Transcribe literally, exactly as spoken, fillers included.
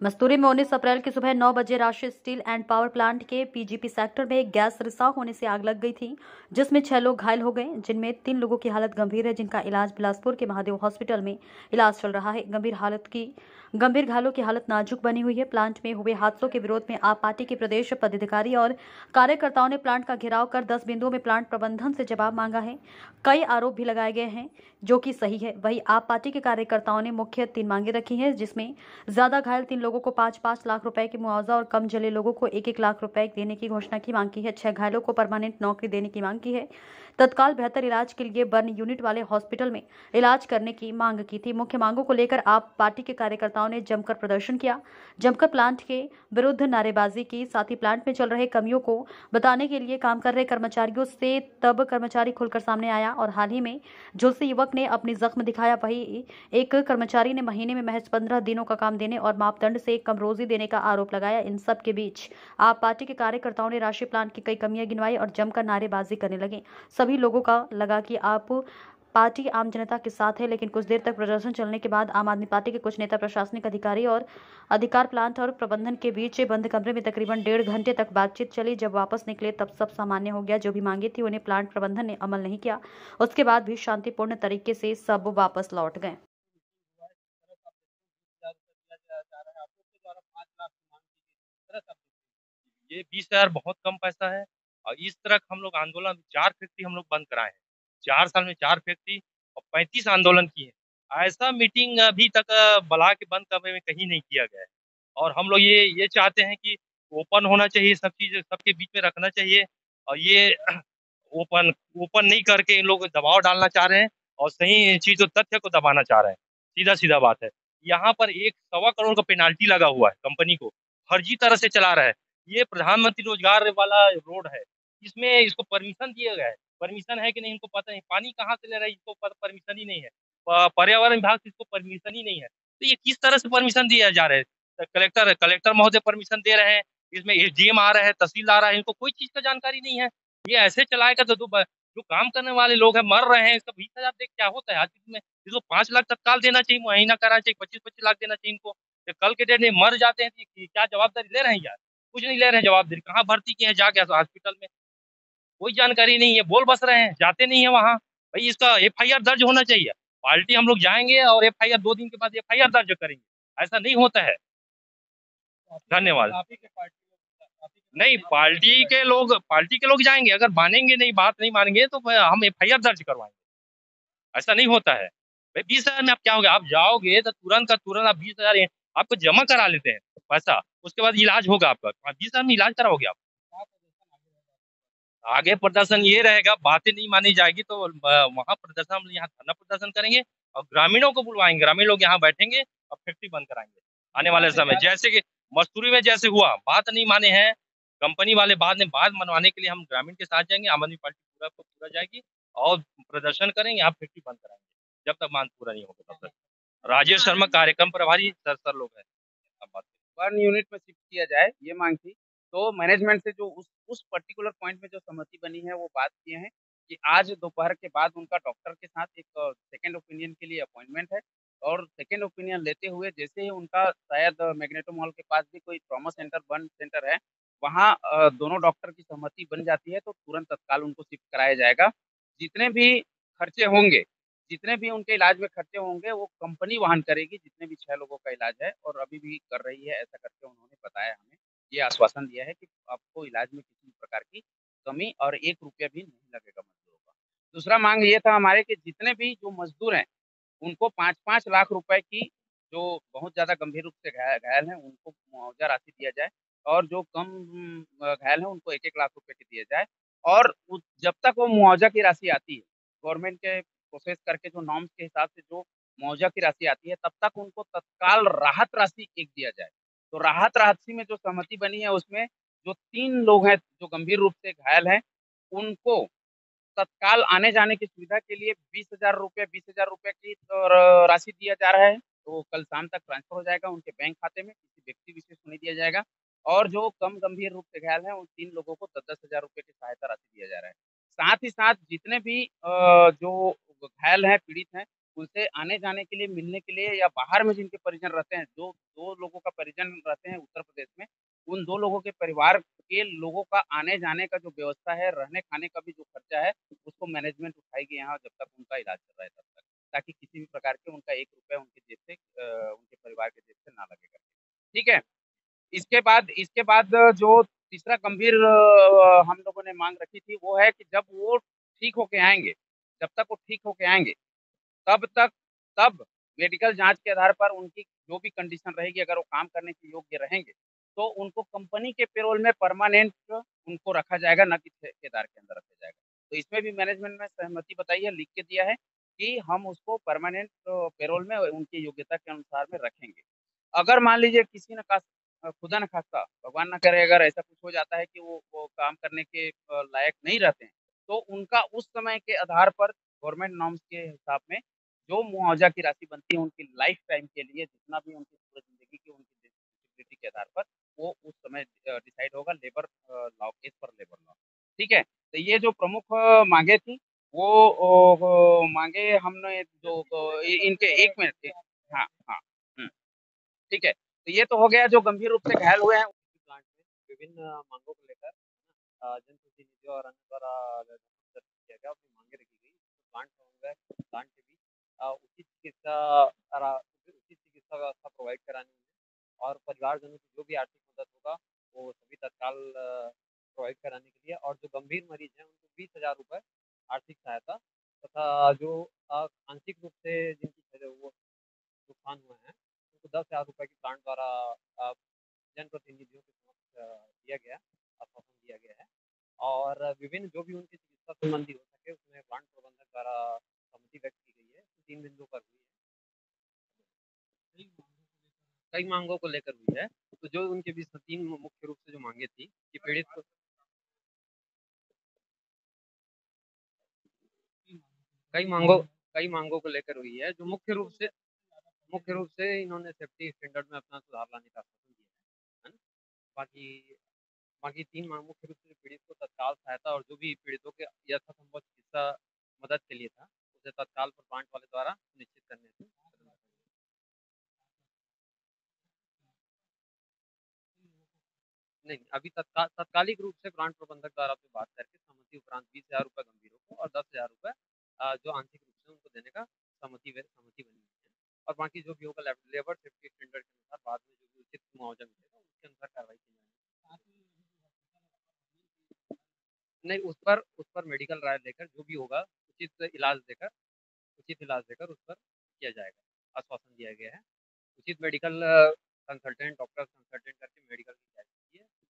मस्तूरी में उन्नीस अप्रैल की सुबह नौ बजे राष्ट्रीय स्टील एंड पावर प्लांट के पीजीपी सेक्टर में एक गैस रिसाव होने से आग लग गई थी, जिसमें छह लोग घायल हो गए, जिनमें तीन लोगों की हालत गंभीर है, जिनका इलाज बिलासपुर के महादेव हॉस्पिटल में इलाज चल रहा है। गंभीर हालत की गंभीर घायलों की हालत नाजुक बनी हुई है। प्लांट में हुए हादसों के विरोध में आप पार्टी के प्रदेश पदाधिकारी और कार्यकर्ताओं ने प्लांट का घेराव कर दस बिंदुओं में प्लांट प्रबंधन से जवाब मांगा है। कई आरोप भी लगाए गए हैं, जो कि सही है। वहीं आप पार्टी के कार्यकर्ताओं ने मुख्य तीन मांगे रखी हैं, जिसमें ज्यादा घायल तीन लोगों को पाँच पाँच लाख रुपए की मुआवजा और कम जले लोगों को एक एक लाख रुपए देने की घोषणा की मांग की है। छह घायलों को परमानेंट नौकरी देने की मांग की है। तत्काल बेहतर इलाज के लिए बर्न यूनिट वाले हॉस्पिटल में इलाज करने की मांग की थी। मुख्य मांगों को लेकर आप पार्टी के कार्यकर्ताओं ने जमकर प्रदर्शन किया, जमकर प्लांट के विरुद्ध नारेबाजी की। साथ ही प्लांट में चल रहे कमियों को बताने के लिए काम कर रहे कर्मचारियों से तब कर्मचारी खुलकर सामने आया और हाल ही में झुलसे युवक ने अपनी जख्म दिखाया। वही एक कर्मचारी ने महीने में महज पंद्रह दिनों का काम देने और मापदंड से कम रोजी देने का आरोप लगाया। इन सब के बीच आप पार्टी के कार्यकर्ताओं ने राष्ट्रीय प्लांट की कई कमियां गिनवाई और जमकर नारेबाजी करने लगे। सभी लोगों का लगा कि आप पार्टी आम जनता के साथ है, लेकिन कुछ देर तक प्रदर्शन चलने के बाद आम आदमी पार्टी के कुछ नेता, प्रशासनिक अधिकारी और अधिकार प्लांट और प्रबंधन के बीच बंद कमरे में तकरीबन डेढ़ घंटे तक बातचीत चली। जब वापस निकले तब सब सामान्य हो गया। जो भी मांगे थी उन्हें प्लांट प्रबंधन ने अमल नहीं किया। उसके बाद भी शांतिपूर्ण तरीके से सब वापस लौट गए। ये बीस हजार बहुत कम पैसा है। और इस तरह हम लोग आंदोलन चार फैक्ट्री हम लोग बंद कराए हैं, चार साल में चार फैक्ट्री और पैंतीस आंदोलन किए हैं। ऐसा मीटिंग अभी तक अ, बुला के बंद कमरे में कहीं नहीं किया गया है। और हम लोग ये ये चाहते हैं कि ओपन होना चाहिए, सब चीज सबके बीच में रखना चाहिए। और ये ओपन ओपन नहीं करके इन लोग दबाव डालना चाह रहे हैं और सही चीज और तथ्य को दबाना चाह रहे हैं। सीधा सीधा बात है। यहाँ पर एक सवा करोड़ का पेनाल्टी लगा हुआ है, कंपनी को फर्जी तरह से चला रहा है। ये प्रधानमंत्री रोजगार वाला रोड है, इसमें इसको परमिशन दिया गया है। परमिशन है कि नहीं इनको पता नहीं, पानी कहाँ से ले रहा है इसको परमिशन ही नहीं है। प- पर्यावरण विभाग से इसको परमिशन ही नहीं है। तो ये किस तरह से परमिशन दिया जा रहा है? तो कलेक्टर कलेक्टर महोदय परमिशन दे रहे हैं, इसमें एसडीएम आ रहा है, तहसीलदार आ रहा है, इनको कोई चीज का जानकारी नहीं है। ये ऐसे चलाएगा तो, तो ब- जो काम करने वाले लोग हैं मर रहे हैं। इसका बीस हजार देख क्या होता है आज के दिन में? इसको पांच लाख तत्काल देना चाहिए, महीना करा चाहिए, पच्चीस पच्चीस लाख देना चाहिए इनको। तो कल के डेट में मर जाते हैं तो ये क्या जवाबदारी ले रहे हैं यार? कुछ नहीं ले रहे हैं जवाबदारी। कहाँ भर्ती किए हैं जाके हॉस्पिटल में? कोई जानकारी नहीं है, बोल बस रहे हैं, जाते नहीं है वहाँ। भाई इसका एफ आई आर दर्ज होना चाहिए। पार्टी हम लोग जाएंगे और एफ आई आर दो दिन के बाद एफ आई आर दर्ज करेंगे। ऐसा नहीं होता है। धन्यवाद। नहीं, पार्टी के लोग पार्टी के लोग जाएंगे, अगर मानेंगे नहीं, बात नहीं मानेंगे तो हम एफ आई आर दर्ज करवाएंगे। ऐसा नहीं होता है। भाई बीस हजार में आप क्या होगा? आप जाओगे तो तुरंत का तुरंत आप बीस हजार आपको जमा करा लेते हैं पैसा, उसके बाद इलाज होगा आपका। बीस हजार में इलाज कराओगे आप? आगे प्रदर्शन ये रहेगा, बातें नहीं मानी जाएगी तो वहां प्रदर्शन, हम यहाँ धरना प्रदर्शन करेंगे और ग्रामीणों को बुलवाएंगे, ग्रामीण लोग यहाँ बैठेंगे और फैक्ट्री बंद कराएंगे आने वाले समय। जैसे कि मस्तूरी में जैसे हुआ, बात नहीं माने हैं कंपनी वाले, बाद में बात मनवाने के लिए हम ग्रामीण के साथ जाएंगे, आम आदमी पार्टी पूरा को पूरा जाएगी और प्रदर्शन करेंगे, यहाँ फैक्ट्री बंद कराएंगे जब तक मांग पूरा नहीं होगा तब तक। राजेश शर्मा कार्यक्रम प्रभारी सर सर लोग हैं। अब बात बर्न यूनिट में शिफ्ट किया जाए, ये मांग थी। तो मैनेजमेंट से जो उस उस पर्टिकुलर पॉइंट में जो सहमति बनी है वो बात किए हैं कि आज दोपहर के बाद उनका डॉक्टर के साथ एक सेकंड ओपिनियन के लिए अपॉइंटमेंट है। और सेकंड ओपिनियन लेते हुए जैसे ही उनका शायद मैग्नेटो मॉल के पास भी कोई ट्रॉमा सेंटर बर्न सेंटर है, वहाँ अ, दोनों डॉक्टर की सहमति बन जाती है तो तुरंत तत्काल उनको शिफ्ट कराया जाएगा। जितने भी खर्चे होंगे, जितने भी उनके इलाज में खर्चे होंगे वो कंपनी वहन करेगी, जितने भी छह लोगों का इलाज है, और अभी भी कर रही है ऐसा करके उन्होंने बताया हमें। ये आश्वासन दिया है कि आपको इलाज में किसी भी प्रकार की कमी और एक रुपया भी नहीं लगेगा मजदूरों का। दूसरा मांग ये था हमारे कि जितने भी जो मजदूर हैं उनको पाँच पाँच लाख रुपए की, जो बहुत ज़्यादा गंभीर रूप से घाय घायल हैं उनको मुआवजा राशि दिया जाए, और जो कम उम, अ, घायल हैं उनको एक एक लाख रुपए की दिया जाए। और उ जब तक वो मुआवजा की राशि आती है, गवर्नमेंट के प्रोसेस करके जो नॉर्म्स के हिसाब से जो मुआवजा की राशि आती है, तब तक उनको तत्काल राहत राशि एक दिया जाए। तो राहत राशि में जो सहमति बनी है उसमें जो तीन लोग हैं जो गंभीर रूप से घायल हैं, उनको तत्काल आने-जाने की सुविधा के लिए बीस हजार रुपए बीस हजार रुपए की अ, र राशि दिया जा रहा है। तो कल शाम तक ट्रांसफर हो जाएगा उनके बैंक खाते में, किसी व्यक्ति विशेष को नहीं दिया जाएगा। और जो कम गंभीर रूप से घायल हैं, उन तीन लोगों को दस दस हजार रुपए की सहायता राशि दिया जा रहा है। साथ ही साथ जितने भी अ, जो घायल हैं, पीड़ित हैं, उनसे आने-जाने के लिए, मिलने के लिए या बाहर में जिनके परिजन रहते हैं, जो दो लोगों का परिजन रहते हैं उत्तर प्रदेश में, उन दो लोगों के परिवार के लोगों का आने-जाने का जो व्यवस्था है, रहने-खाने का भी जो खर्चा है, उसको मैनेजमेंट उठाएगी यहाँ जब तक उनका इलाज चल रहा है तब तक, ताकि किसी भी प्रकार के उनका एक रुपया उनकी जेब से अ, उनके परिवार के जेब से ना लगे करके। ठीक है? इसके बाद इसके बाद जो तीसरा गंभीर अ, हम लोगों ने माँग रखी थी, वो है कि जब वो ठीक होके आएँगे, जब तक वो ठीक होके आएँगे, तब तक तब मेडिकल जाँच के आधार पर उनकी जो भी कंडीशन रहेगी, अगर वो काम करने के योग्य रहेंगे, तो उनको कंपनी के पेरोल में परमानेंट उनको रखा जाएगा, ना कि ठेकेदार के अंदर रखा जाएगा। तो इसमें भी मैनेजमेंट ने सहमति बताई है, लिख के दिया है कि हम उसको परमानेंट पेरोल में उनकी योग्यता के अनुसार में रखेंगे। अगर मान लीजिए किसी ने का अ, खुदा न खास्ता, भगवान ना करे अगर ऐसा कुछ हो जाता है कि वो वो काम करने के अ, लायक नहीं रहते हैं, तो उनका उस समय के आधार पर गवर्नमेंट नॉर्म्स के हिसाब में जो मुआवज़ा की राशि बनती है उनकी लाइफ टाइम के लिए जितना भी उनकी पूरी ज़िंदगी की उनकी डिसेबिलिटी के आधार पर, वो उस समय अ, डिसाइड होगा labour uh, law as per labour law. ठीक है? तो ये जो प्रमुख माँगे थी, वो ओ हो माँगे हमने जो क इ इनके एक मिनट हाँ, हाँ। हुँ। ठीक है? तो ये तो हो गया जो गंभीर रूप से घायल हुए हैं प्लांट में विभिन्न माँगों को लेकर अ, जनप्रतिनिधियों और अन्य द्वारा दर्ज किया गया, अपनी माँगें रखी गई। प्लांट होंगे प्लांट के बीच अ, उचित चिकित्सा अरा उचित चिकित्सा व्यवस्था प्रोवाइड करानी है और परिवारजनों की जो भी आर्थिक मदद होगा, वो सभी तत्काल अ, प्रोवाइड कराने के लिए और जो गंभीर मरीज़ हैं, उनको बीस हज़ार रुपए आर्थिक सहायता तथा जो अ, आंशिक रूप से जिनकी वो नुकसान हुए हैं, उनको दस हज़ार रुपए की प्लांट द्वारा अ, जनप्रतिनिधियों के समक्ष अ, दिया गया, आश्वासन दिया गया है और विभिन्न जो भी उनकी चिकित्सा संबंधी हो सके, उसमें प्लांट प्रबंधक द्वारा सहमति व्यक्त की गई है। तीन बिंदुओं पर हुई है। कई माँगों को लेकर हुई है, तो जो उनके बीच में तीन मुख्य रूप से जो माँगे थी कि पीड़ित को कई माँगों कई माँगों को लेकर हुई है, जो मुख्य रूप से मुख्य रूप से इन्होंने सेफ्टी स्टैंडर्ड में अपना सुधार लाने का आश्वासन दिया है, है ना? बाकी बाकी तीन माँग मुख्य रूप से पीड़ित को तत्काल सहायता और जो भी पीड़ितों के यथासंभव चिकित्सा मदद के लिए था, उसे तत्काल पर प्लांट वाले द्वारा सुनिश्चित करने से नहीं, अभी तत्काल तात्कालिक रूप से प्लांट प्रबंधक द्वारा आपसे बात करके सहमति उपरांत बीस हज़ार रुपए गंभीरों को और दस हज़ार रुपए अ, जो आंशिक रूप से उनको देने का सहमति व सहमति बनी है और बाकी जो भी होगा लेब लेबर सेफ्टी स्टैंडर्ड के अनुसार बाद में जो भी उचित मुआवजा मिलेगा, उसके अनुसार कार्रवाई की जाएगी। नहीं, उस पर उस पर मेडिकल राय लेकर जो भी होगा, उचित इलाज देकर उचित इलाज देकर उस पर किया जाएगा, आश्वासन दिया गया है। उचित मेडिकल कंसल्टेंट, डॉक्टर कंसल्टेंट करके मेडिकल की जाँच की है।